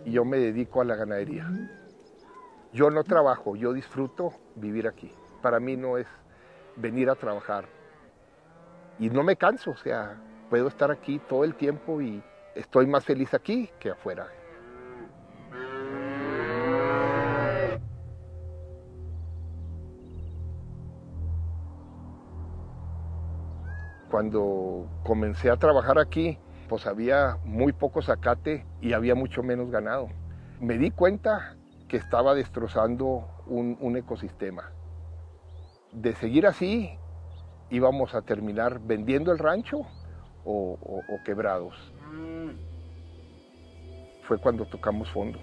y yo me dedico a la ganadería. Yo no trabajo, yo disfruto vivir aquí. Para mí no es venir a trabajar. Y no me canso, o sea, puedo estar aquí todo el tiempo y estoy más feliz aquí que afuera. Cuando comencé a trabajar aquí, pues había muy poco zacate y había mucho menos ganado. Me di cuenta que estaba destrozando un ecosistema. De seguir así, íbamos a terminar vendiendo el rancho o quebrados. Fue cuando tocamos fondo.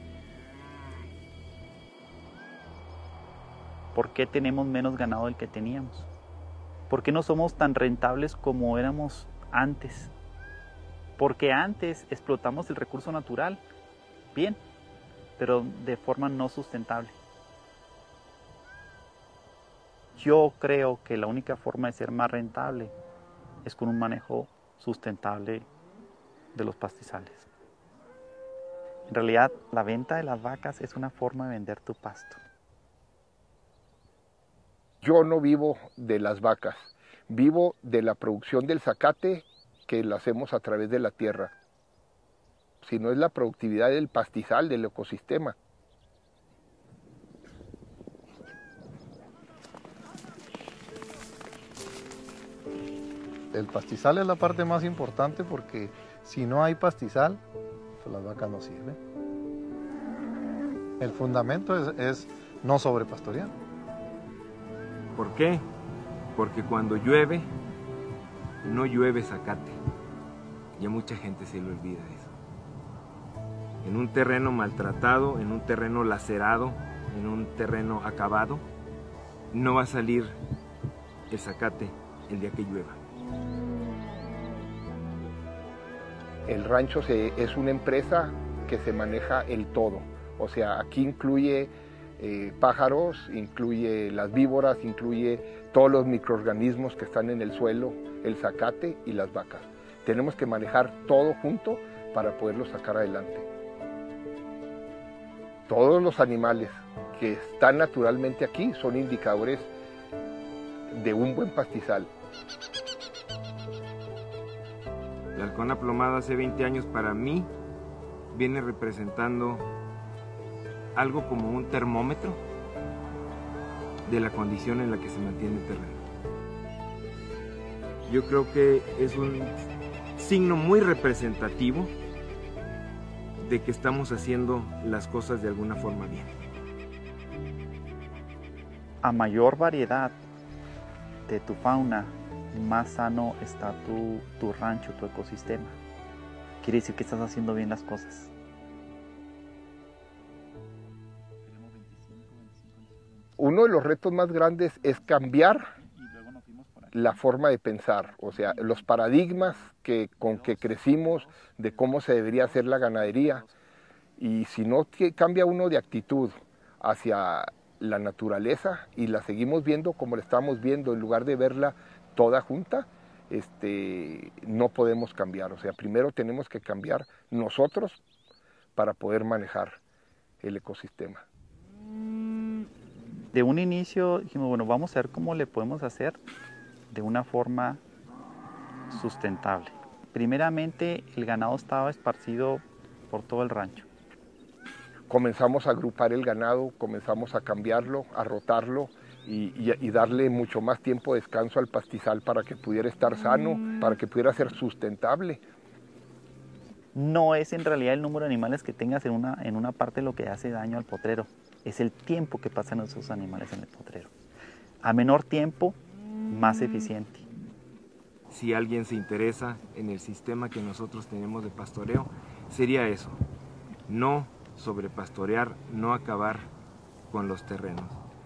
¿Por qué tenemos menos ganado del que teníamos? ¿Por qué no somos tan rentables como éramos antes? Porque antes explotamos el recurso natural, bien, pero de forma no sustentable. Yo creo que la única forma de ser más rentable es con un manejo sustentable de los pastizales. En realidad, la venta de las vacas es una forma de vender tu pasto. Yo no vivo de las vacas, vivo de la producción del zacate que la hacemos a través de la tierra. Si no es la productividad del pastizal, del ecosistema. El pastizal es la parte más importante porque si no hay pastizal, pues las vacas no sirven. El fundamento es no sobrepastorear. ¿Por qué? Porque cuando llueve, no llueve zacate. Y a mucha gente se le olvida eso. En un terreno maltratado, en un terreno lacerado, en un terreno acabado, no va a salir el zacate el día que llueva. El rancho es una empresa que se maneja el todo. O sea, aquí incluye pájaros, incluye las víboras, incluye todos los microorganismos que están en el suelo, el zacate y las vacas. Tenemos que manejar todo junto para poderlo sacar adelante. Todos los animales que están naturalmente aquí son indicadores de un buen pastizal. La halcón aplomado hace 20 años para mí viene representando algo como un termómetro de la condición en la que se mantiene el terreno. Yo creo que es un signo muy representativo de que estamos haciendo las cosas de alguna forma bien. A mayor variedad de tu fauna, más sano está tu rancho, tu ecosistema. Quiere decir que estás haciendo bien las cosas. Uno de los retos más grandes es cambiar la forma de pensar, o sea, los paradigmas con que crecimos de cómo se debería hacer la ganadería. Y si no cambia uno de actitud hacia la naturaleza y la seguimos viendo como la estamos viendo, en lugar de verla toda junta, no podemos cambiar. O sea, primero tenemos que cambiar nosotros para poder manejar el ecosistema. De un inicio dijimos, bueno, vamos a ver cómo le podemos hacer de una forma sustentable. Primeramente, el ganado estaba esparcido por todo el rancho. Comenzamos a agrupar el ganado, comenzamos a cambiarlo, a rotarlo y darle mucho más tiempo de descanso al pastizal para que pudiera estar sano, para que pudiera ser sustentable. No es en realidad el número de animales que tengas en una parte lo que hace daño al potrero, es el tiempo que pasan esos animales en el potrero. A menor tiempo, más eficiente. Si alguien se interesa en el sistema que nosotros tenemos de pastoreo, sería eso, no sobrepastorear, no acabar con los terrenos.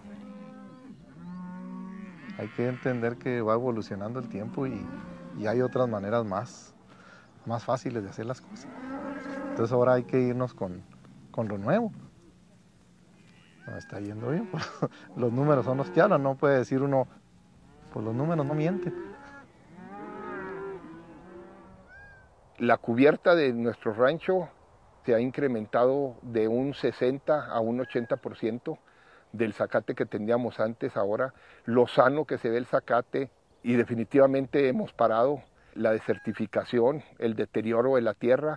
Hay que entender que va evolucionando el tiempo y hay otras maneras más fáciles de hacer las cosas. Entonces ahora hay que irnos con lo nuevo. No está yendo bien, pues, los números son los que hablan, no puede decir uno, pues los números no mienten. La cubierta de nuestro rancho Se ha incrementado de un 60 a un 80% del zacate que teníamos antes. Ahora lo sano que se ve el zacate, y definitivamente hemos parado la desertificación, el deterioro de la tierra.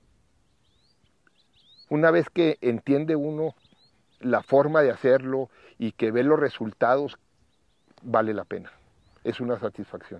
Una vez que entiende uno la forma de hacerlo y que ve los resultados, vale la pena. Es una satisfacción.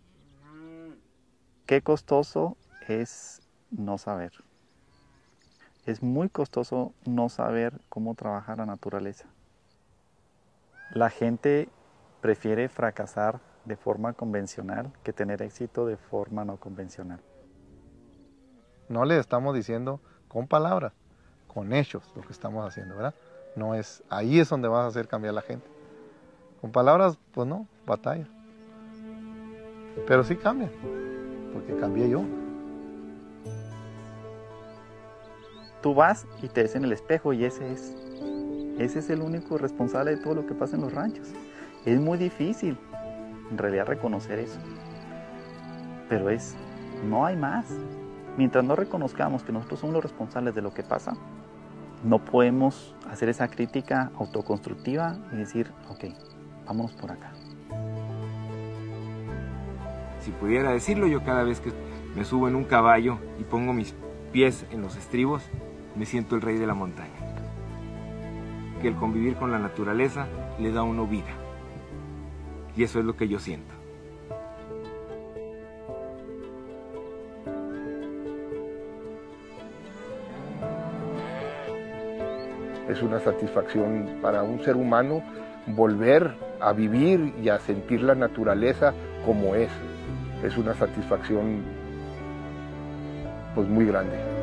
Qué costoso es no saber. Es muy costoso no saber cómo trabajar la naturaleza. La gente prefiere fracasar de forma convencional que tener éxito de forma no convencional. No le estamos diciendo con palabras, con hechos lo que estamos haciendo, ¿verdad? No es, ahí es donde vas a hacer cambiar a la gente. Con palabras, pues no, batalla. Pero sí cambia, porque cambié yo. Tú vas y te ves en el espejo y ese es el único responsable de todo lo que pasa en los ranchos. Es muy difícil en realidad reconocer eso, pero no hay más. Mientras no reconozcamos que nosotros somos los responsables de lo que pasa, no podemos hacer esa crítica autoconstructiva y decir, ok, vámonos por acá. Si pudiera decirlo, yo cada vez que me subo en un caballo y pongo mis pies en los estribos, me siento el rey de la montaña. Que el convivir con la naturaleza le da a uno vida. Y eso es lo que yo siento. Es una satisfacción para un ser humano volver a vivir y a sentir la naturaleza como es. Es una satisfacción pues muy grande.